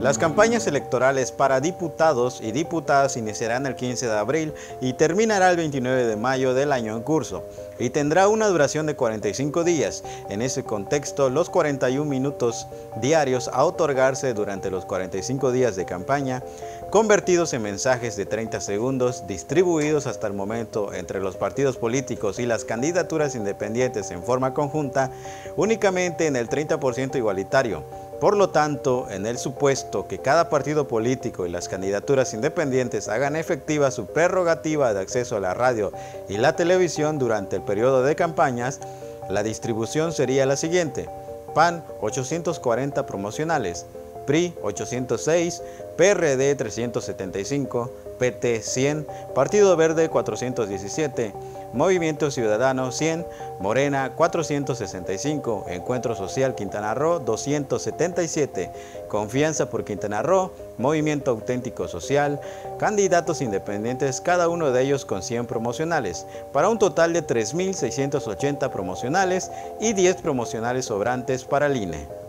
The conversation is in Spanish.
Las campañas electorales para diputados y diputadas iniciarán el 15 de abril y terminará el 29 de mayo del año en curso, y tendrá una duración de 45 días. En ese contexto, los 41 minutos diarios a otorgarse durante los 45 días de campaña, convertidos en mensajes de 30 segundos, distribuidos hasta el momento entre los partidos políticos y las candidaturas independientes en forma conjunta, únicamente en el 30% igualitario. Por lo tanto, en el supuesto que cada partido político y las candidaturas independientes hagan efectiva su prerrogativa de acceso a la radio y la televisión durante el periodo de campañas, la distribución sería la siguiente: PAN 840 promocionales, PRI 806, PRD 375, PT 100, Partido Verde 417, Movimiento Ciudadano 100, Morena 465, Encuentro Social Quintana Roo 277, Confianza por Quintana Roo, Movimiento Auténtico Social, candidatos independientes, cada uno de ellos con 100 promocionales, para un total de 3.680 promocionales y 10 promocionales sobrantes para el INE.